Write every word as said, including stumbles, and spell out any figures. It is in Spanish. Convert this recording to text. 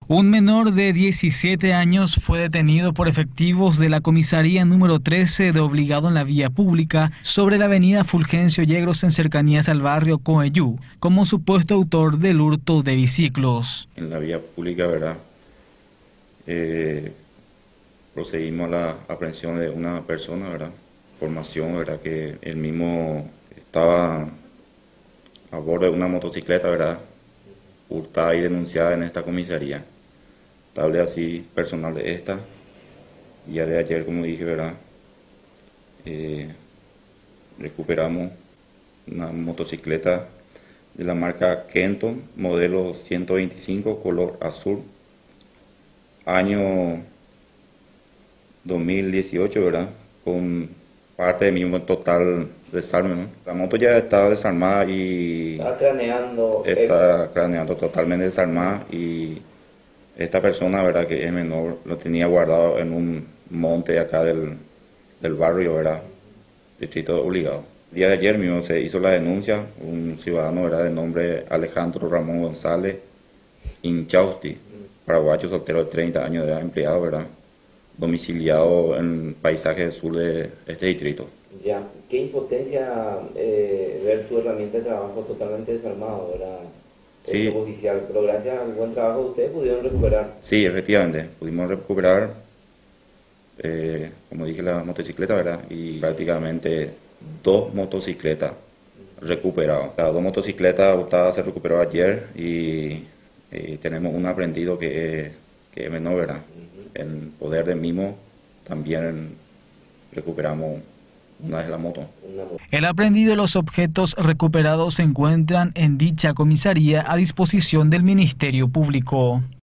Un menor de diecisiete años fue detenido por efectivos de la comisaría número trece de obligado en la vía pública sobre la avenida Fulgencio Yegros en cercanías al barrio Coeyú, como supuesto autor del hurto de biciclos. En la vía pública, ¿verdad? Eh, procedimos a la aprehensión de una persona, ¿verdad? Información, ¿verdad? Que él mismo estaba a bordo de una motocicleta, ¿verdad? Hurtada y denunciada en esta comisaría. Tal de así, personal de esta, y ya de ayer, como dije, ¿verdad? Eh, recuperamos una motocicleta de la marca Kenton, modelo ciento veinticinco, color azul, año dos mil dieciocho, ¿verdad? Con parte de mi total desarme, ¿no? La moto ya está desarmada y está craneando, está craneando totalmente desarmada, y esta persona, ¿verdad?, que es menor, lo tenía guardado en un monte acá del, del barrio, ¿verdad?, distrito obligado. El día de ayer mismo se hizo la denuncia, un ciudadano, ¿verdad?, de nombre Alejandro Ramón González Inchausti, paraguayo, soltero de treinta años de edad, empleado, ¿verdad?, domiciliado en Paisaje del Sur de este distrito. Ya, qué impotencia eh, ver tu herramienta de trabajo totalmente desarmado, ¿verdad? Sí. Este oficial, pero gracias al buen trabajo de ustedes pudieron recuperar. Sí, efectivamente, pudimos recuperar, eh, como dije, la motocicleta, ¿verdad? Y prácticamente dos motocicletas recuperadas. Las dos motocicletas hurtadas se recuperó ayer, y, y tenemos un aprendido que es, que es menor, ¿verdad? Uh-huh. En poder de mimo también recuperamos una de la moto. El aprehendido y los objetos recuperados se encuentran en dicha comisaría a disposición del Ministerio Público.